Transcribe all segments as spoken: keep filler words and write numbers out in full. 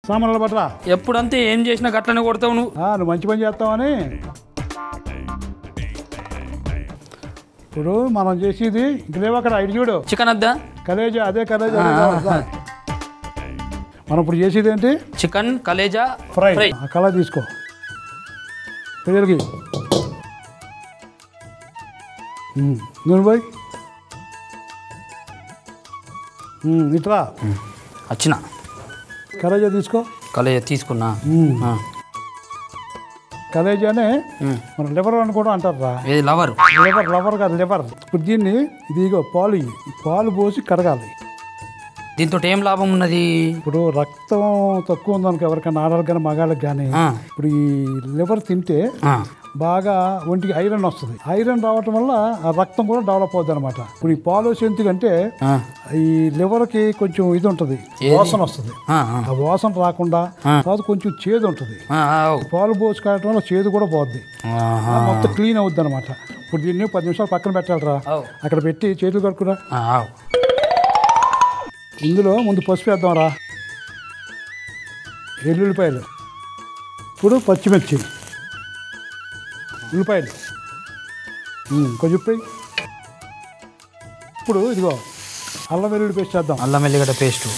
సామాన్లు పట్టరా. ఎప్పుడంతే ఏం చేసినా గట్లనే కొడతావు నువ్వు. నువ్వు మంచి పని చేస్తావని. ఇప్పుడు మనం చేసేది ఇంక లేవు అక్కడ ఐదు చూడు. చికెన్ వద్దా? కలేజా అదే కలేజా. మనం ఇప్పుడు చేసేది ఏంటి? చికెన్ కలేజా ఫ్రై. కళ తీసుకో పిల్లలకి నూనె పోయి ఇట్లా వచ్చిన కలేజా తీసుకో. కలేజా తీసుకున్నా. కలేజానే మన లివర్ అని కూడా అంటారు రా. లవర్ లివర్ లవర్ కాదు లివర్. ఇప్పుడు దీన్ని ఇదిగో పాలు పాలు పోసి కడగాలి. దీంతో ఏం లాభం ఉన్నది? ఇప్పుడు రక్తం తక్కువ ఉందనుకో ఎవరికైనా ఆడవాళ్ళకి కానీ మగాళ్ళకి కానీ ఇప్పుడు ఈ లివర్ తింటే బాగా ఒంటికి ఐరన్ వస్తుంది. ఐరన్ రావటం వల్ల ఆ రక్తం కూడా డెవలప్ అవుతుంది అనమాట. ఇప్పుడు ఈ పాలు వచ్చి ఎందుకంటే ఈ లివర్ కి కొంచెం ఇది ఉంటుంది, వాసన వస్తుంది. ఆ వాసన రాకుండా తర్వాత కొంచెం చేదు ఉంటుంది. పాలు పోసి కావటం వల్ల చేదు కూడా పోద్ది, మొత్తం క్లీన్ అవుద్ది అనమాట. ఇప్పుడు దీన్ని పది నిమిషాలు పక్కన పెట్టాలరా. అక్కడ పెట్టి చేతులు కడుక్కురా. ఇందులో ముందు పసుపు వేద్దాం రా. ఎల్లుల్లిపాయలు, ఇప్పుడు పచ్చిమిర్చి, ఉల్లిపాయలు కొంచెం ఉప్పు. ఇప్పుడు ఇదిగో అల్లం వెల్లుల్లి పేస్ట్ చేద్దాం. అల్లం వెల్లిగడ్డ పేస్ట్,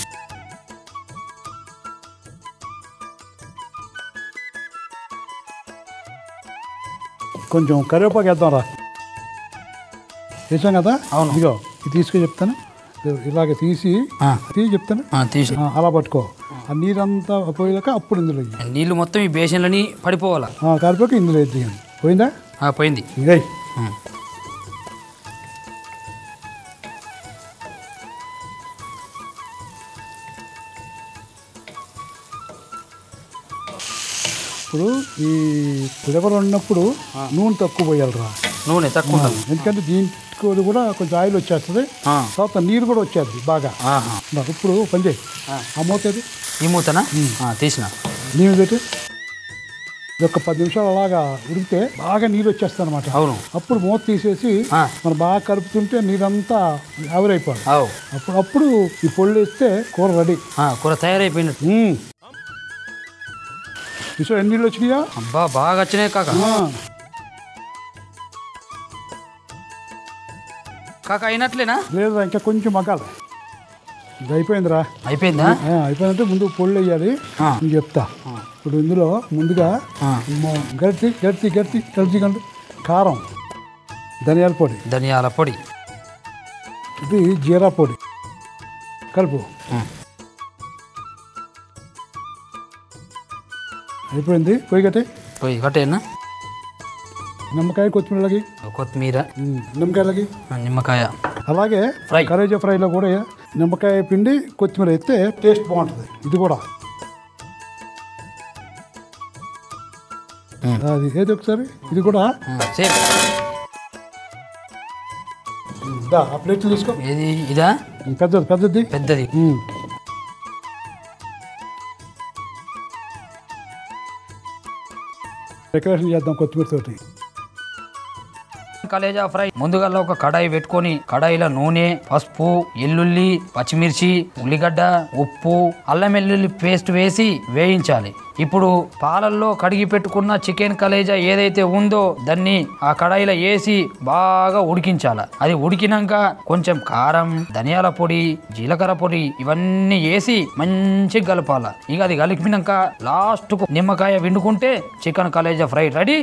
కొంచెం కరివేపాకు వేద్దాం రా. వేసాం కదా. అవును. ఇదిగో ఇది తీసుకొని చెప్తాను. ఇలాగ తీసి తీసి చెప్తాను తీసి అలా పట్టుకో. ఆ నీరంతా పోయాక అప్పుడు ఇందులో నీళ్ళు మొత్తం ఈ బేసిన్లని పడిపోవాలా. కలిపాక ఇందులో వేద్ది. పోయిందా? పోయింది. ఇదే ఇప్పుడు ఈ లివర్ ఉన్నప్పుడు నూనె తక్కువ పోయాలిరా. నూనె తక్కువ, ఎందుకంటే దీంట్లో కూడా కొంచెం ఆయిల్ వచ్చేస్తుంది, తర్వాత నీరు కూడా వచ్చేది బాగా. ఇప్పుడు పని చేయి. ఆ మూత ఏది? ఈ మూతనా? తీసిన నీళ్ళు పెట్టి ఒక పది నిమిషాలు అలాగా ఉడికితే బాగా నీరు వచ్చేస్తుంది అనమాట. అవును. అప్పుడు మూత తీసేసి మనం బాగా కలుపుతుంటే నీరంతా ఆవిరైపోవాలి. అప్పుడు అప్పుడు ఈ పొళ్ళు వేస్తే కూర రెడీ. కూర తయారైపోయినట్టు. చూసా ఎన్ని నీళ్ళు వచ్చినాయా? అబ్బా బాగా వచ్చినాయి కాక. కాక అయినట్లేనా? లేదా ఇంకా కొంచెం మగ్గాలి. ఇది అయిపోయిందిరా. అయిపోయిందా? అయిపోయిందంటే ముందు పొళ్ళు వేయాలి. నేను చెప్తా. ఇప్పుడు ఇందులో ముందుగా గడిచి గడిచి గడిచి గడిచి కంటే కారం, ధనియాల పొడి, ధనియాల పొడి, ఇది జీరా పొడి కలుపు. అయిపోయింది. పొయ్యి కట్టే. పొయ్యి కట్టేనా? నిమ్మకాయ కొత్తిమీరలకి, కొత్తిమీర, నిమ్మకాయలకి, నిమ్మకాయ. అలాగే ఫ్రై కలేజా ఫ్రైలో కూడా నిమ్మకాయ పిండి కొత్తిమీర అయితే టేస్ట్ బాగుంటుంది. ఇది కూడా అది ఏది ఒకసారి ఇది కూడా ఆ ప్లేట్ తీసుకో. ఏది? ఇదా? పెద్దది పెద్దది పెద్దది. డెకరేషన్ చేద్దాం కొత్తిమీర తోటి. కలేజా ఫ్రై ముందుగా ఒక కడాయి పెట్టుకొని కడాయిలో నూనె, పసుపు, ఎల్లుల్లి, పచ్చిమిర్చి, ఉల్లిగడ్డ, ఉప్పు, అల్లం వెల్లుల్లి పేస్ట్ వేసి వేయించాలి. ఇప్పుడు పాలల్లో కడిగి పెట్టుకున్న చికెన్ కలేజా ఏదైతే ఉందో దాన్ని ఆ కడాయిలో వేసి బాగా ఉడికించాలి. అది ఉడికినాక కొంచెం కారం, ధనియాల పొడి, జీలకర్ర పొడి ఇవన్నీ వేసి మంచిగా కలపాలి. ఇక అది కలిపినాక లాస్ట్ కు నిమ్మకాయ పిండుకుంటే చికెన్ కలేజా ఫ్రై రెడీ.